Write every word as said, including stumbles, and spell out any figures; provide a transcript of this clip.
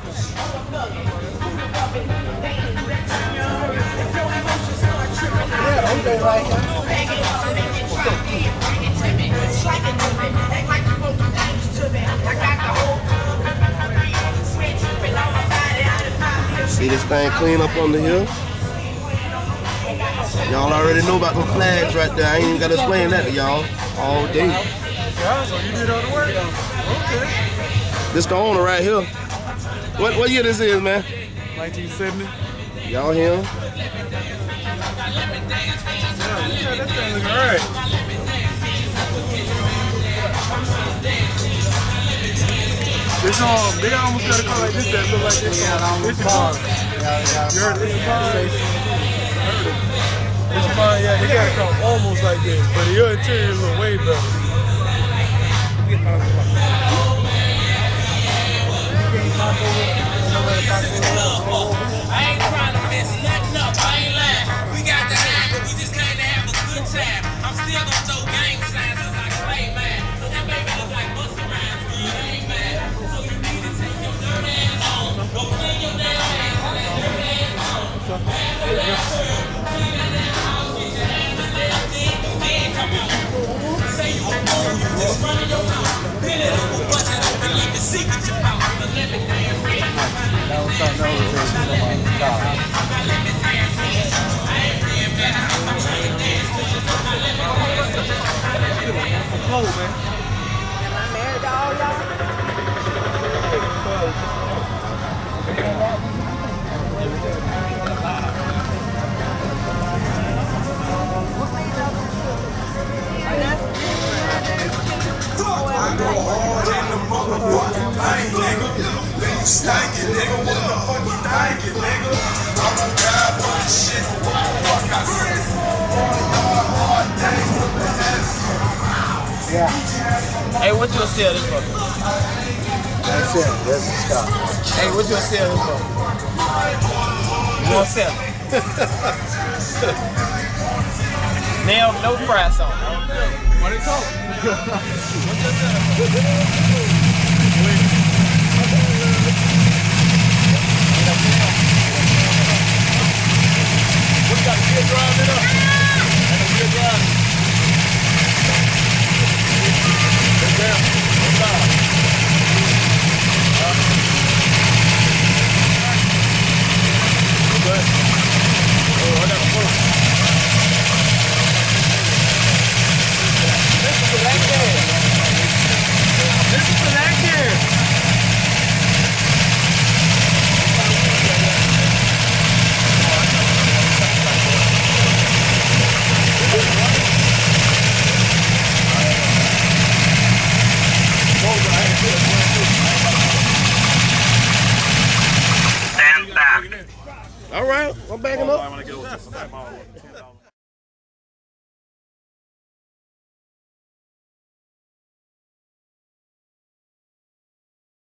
Yeah, okay, right here. See this thing clean up under here? Y'all already know about the flags right there. I ain't even got to explain that to y'all all day. Yeah, so you did all the work? Okay. This the owner right here. What what year this is, man? nineteen seventy. Y'all hear him? Yeah, yeah, that thing looking alright. This um, they almost got a car like this that look like this. Yeah, um, this is fine. You heard this is fine? This is fine, yeah, they got a car almost like this, but your interior look way better. I ain't trying to mess nothing up, I ain't lying. We got the nine, but we just came to have a good time. I'm still gonna throw gang signs as I play, man. So that baby look like Busta Rhymes, you ain't mad. So you need to take your dirt ass on. Go clean your damn ass and that dirt ass on. Clean that damn house, get your hands in that thing, then come on. Say you a fool, you just running your mouth. Pin it up, bust it open, leave the secret your mouth. But let me damn read. That was something else that was on the car. Cold, man. Am I married to all y'all? I go hard in the motherfucking paint, nigga. Stankin', nigga. What the fuck you thinking, nigga? I'm a bad boy, shit. What the fuck I said? Hard day, Yeah. Hey, what you sell this for? That's it. That's the stuff. Hey, what you sell this for? You gonna sell it? Nail, no price on it. What it talk? We got a gear drive in up. And a gear drive. Get down. Get down. Good. Oh, I got a pull. This is the black hair. This is the black hair. All right, I'm backing up.